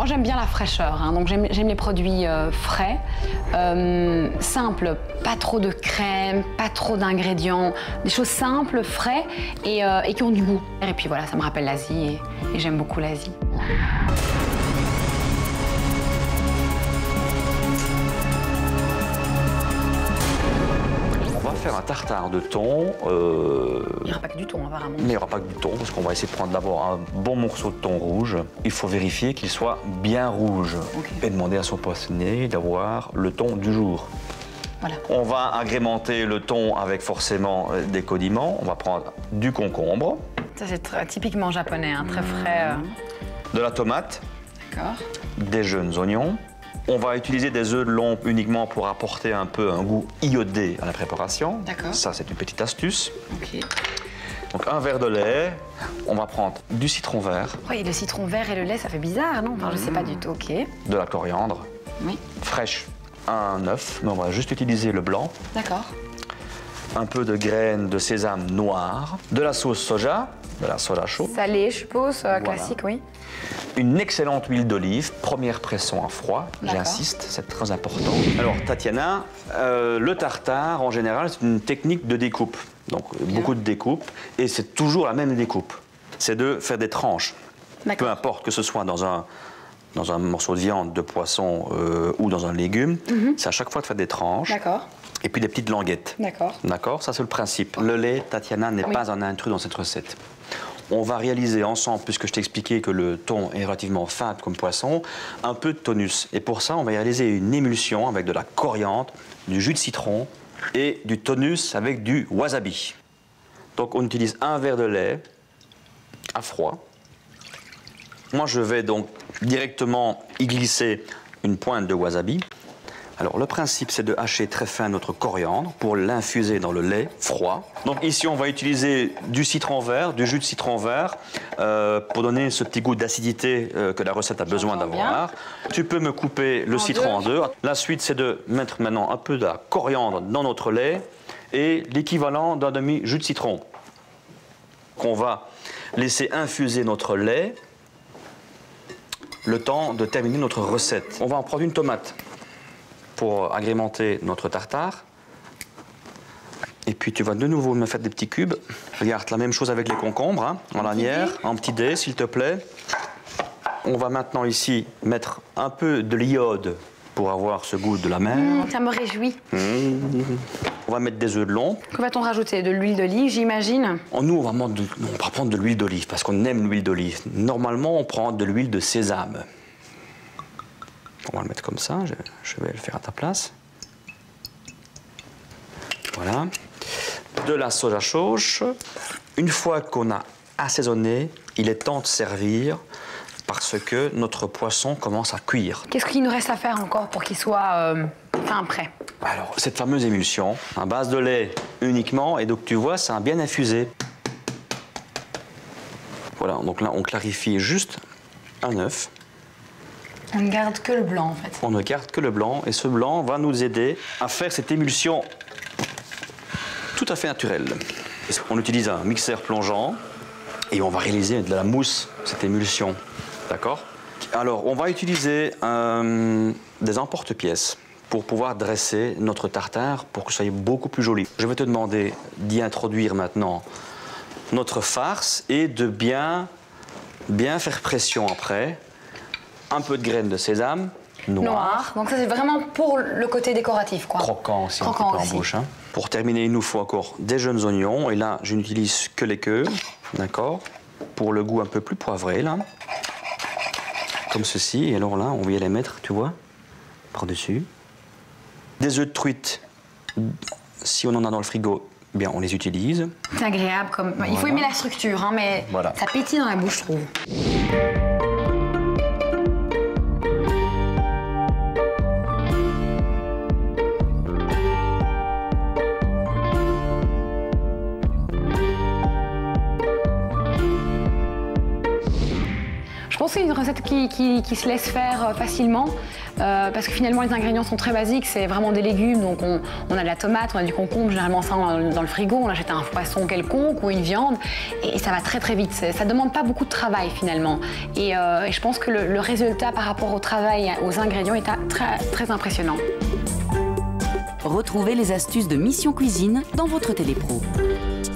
Moi j'aime bien la fraîcheur, hein, donc j'aime les produits frais, simples, pas trop de crème, pas trop d'ingrédients, des choses simples, frais et qui ont du goût. Et puis voilà, ça me rappelle l'Asie et j'aime beaucoup l'Asie. On va faire un tartare de thon. Il n'y aura pas que du thon, apparemment. Mais il n'y aura pas que du thon, parce qu'on va essayer de prendre d'abord un bon morceau de thon rouge. Il faut vérifier qu'il soit bien rouge. Et demander à son poissonnier d'avoir le thon du jour. Voilà. On va agrémenter le thon avec forcément des condiments. On va prendre du concombre. Ça c'est typiquement japonais, hein, très frais. De la tomate. D'accord. Des jeunes oignons. On va utiliser des œufs de lombe uniquement pour apporter un peu un goût iodé à la préparation. D'accord. Ça, c'est une petite astuce. Ok. Donc, un verre de lait. On va prendre du citron vert. Oui, le citron vert et le lait, ça fait bizarre, non? Enfin, je sais pas du tout, ok. De la coriandre. Oui. Fraîche. Un œuf, mais on va juste utiliser le blanc. D'accord. Un peu de graines de sésame noir. De la sauce soja. De la soda chaude. Salé, je suppose, classique, oui. Une excellente huile d'olive, première pression à froid, j'insiste, c'est très important. Alors Tatiana, le tartare en général c'est une technique de découpe, donc beaucoup de découpe, et c'est toujours la même découpe, c'est de faire des tranches. Peu importe que ce soit dans un morceau de viande, de poisson ou dans un légume, c'est à chaque fois de faire des tranches. D'accord. Et puis des petites languettes. D'accord. D'accord, ça c'est le principe. Le lait, Tatiana, n'est pas un intrus dans cette recette. On va réaliser ensemble, puisque je t'ai expliqué que le thon est relativement fade comme poisson, un peu de tonus. Et pour ça, on va réaliser une émulsion avec de la coriandre, du jus de citron et du tonus avec du wasabi. Donc on utilise un verre de lait à froid. Moi, je vais donc directement y glisser une pointe de wasabi. Alors, le principe, c'est de hacher très fin notre coriandre pour l'infuser dans le lait froid. Donc ici, on va utiliser du citron vert, du jus de citron vert, pour donner ce petit goût d'acidité que la recette a besoin d'avoir. Tu peux me couper le citron en deux. La suite, c'est de mettre maintenant un peu de la coriandre dans notre lait et l'équivalent d'un demi-jus de citron. On va laisser infuser notre lait le temps de terminer notre recette. On va en prendre une tomate pour agrémenter notre tartare. Et puis tu vas de nouveau me faire des petits cubes. Regarde, la même chose avec les concombres, hein, en lanière, en petits dés, s'il te plaît. On va maintenant ici mettre un peu de l'iode pour avoir ce goût de la mer. Ça me réjouit. On va mettre des œufs de lombe. Que va-t-on rajouter? De l'huile d'olive, j'imagine? Nous, on va prendre de l'huile d'olive parce qu'on aime l'huile d'olive. Normalement, on prend de l'huile de sésame. On va le mettre comme ça, je vais le faire à ta place. Voilà. De la soja sauce. Une fois qu'on a assaisonné, il est temps de servir parce que notre poisson commence à cuire. Qu'est-ce qu'il nous reste à faire encore pour qu'il soit prêt? Alors, cette fameuse émulsion, à base de lait uniquement, et donc tu vois, ça a bien infusé. Voilà, donc là, on clarifie juste un œuf. On ne garde que le blanc, en fait. On ne garde que le blanc, et ce blanc va nous aider à faire cette émulsion tout à fait naturelle. On utilise un mixeur plongeant, et on va réaliser de la mousse, cette émulsion. D'accord? Alors, on va utiliser des emporte-pièces pour pouvoir dresser notre tartare pour que ce soit beaucoup plus joli. Je vais te demander d'y introduire maintenant notre farce et de bien faire pression après. Un peu de graines de sésame noir. Donc ça, c'est vraiment pour le côté décoratif, quoi. Croquant aussi, un petit peu en bouche. Hein. Pour terminer, il nous faut encore des jeunes oignons. Et là, je n'utilise que les queues, d'accord? Pour le goût un peu plus poivré, là. Comme ceci. Et alors là, on vient les mettre, tu vois, par-dessus. Des œufs de truite, si on en a dans le frigo, eh bien, on les utilise. C'est agréable. Voilà. Il faut aimer la structure, hein, mais voilà. Ça pétille dans la bouche, je trouve. Je pense que c'est une recette qui se laisse faire facilement parce que finalement les ingrédients sont très basiques, c'est vraiment des légumes, donc on a de la tomate, on a du concombre, généralement ça dans le frigo, on achète un poisson quelconque ou une viande et ça va très très vite, ça ne demande pas beaucoup de travail finalement et je pense que le résultat par rapport au travail, aux ingrédients est très, très impressionnant. Retrouvez les astuces de Mission Cuisine dans votre Télépro.